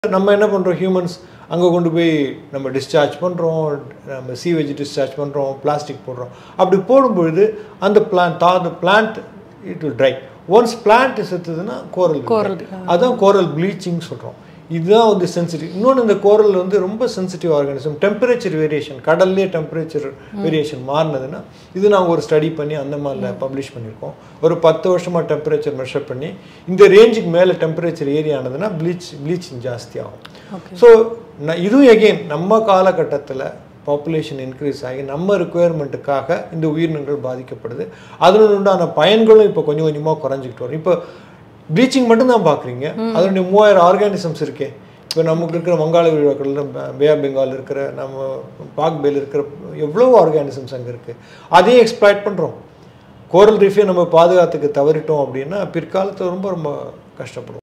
நம்ம என்ன பண்ணுறோம் ஹியூமன்ஸ் அங்கே கொண்டு போய் நம்ம டிஸ்சார்ஜ் பண்ணுறோம், நம்ம சீவேஜ் டிஸ்சார்ஜ் பண்ணுறோம், பிளாஸ்டிக் போடுறோம். அப்படி போடும்பொழுது அந்த plant it will dry. Once plant செத்துதுன்னா கோரல், அதுதான் கோரல் ப்ளீச்சிங் சொல்கிறோம். இதுதான் வந்து சென்சிட்டிவ். இன்னொன்று இந்த கோரல் வந்து ரொம்ப சென்சிட்டிவ் ஆர்கானிசம். டெம்பரேச்சர் வேரியேஷன், கடல்லே டெம்பரேச்சர் வேரியேஷன் மாறினதுன்னா, இது நாங்கள் ஒரு ஸ்டடி பண்ணி அந்த மாதிரில பப்ளிஷ் பண்ணியிருக்கோம். ஒரு 10 வருஷமாக டெம்பரேச்சர் மெஷர் பண்ணி இந்த ரேஞ்சுக்கு மேலே டெம்பரேச்சர் ஏறி ஆனதுன்னா ப்ளீச்சிங் ஜாஸ்தி ஆகும். ஸோ இதுவும் எகெயின் நம்ம காலகட்டத்தில் பாப்புலேஷன் இன்க்ரீஸ் ஆகி நம்ம ரிக்குயர்மெண்ட்டுக்காக இந்த உயிரினங்கள் பாதிக்கப்படுது. அதனுடைய உண்டான பயன்களும் இப்போ கொஞ்சம் கொஞ்சமாக குறைஞ்சிக்கிட்டு வரும். இப்போ ப்ளீச்சிங் மட்டும்தான் பார்க்குறீங்க, அதனுடைய 3000 ஆர்கானிசம்ஸ் இருக்கே. இப்போ நமக்கு இருக்கிற வங்காள விரிவாக்கடல், பே ஆஃப் பெங்கால் இருக்கிற, நம்ம பாக் பேல இருக்கிற எவ்வளோ ஆர்கானிசம்ஸ் அங்கே இருக்குது. அதையும் எக்ஸ்ப்ளாய்ட் பண்ணுறோம். கோரல் ரீஃபை நம்ம பாதுகாத்துக்கு தவறிட்டோம் அப்படின்னா பிற்காலத்தில் ரொம்ப ரொம்ப கஷ்டப்படுவோம்.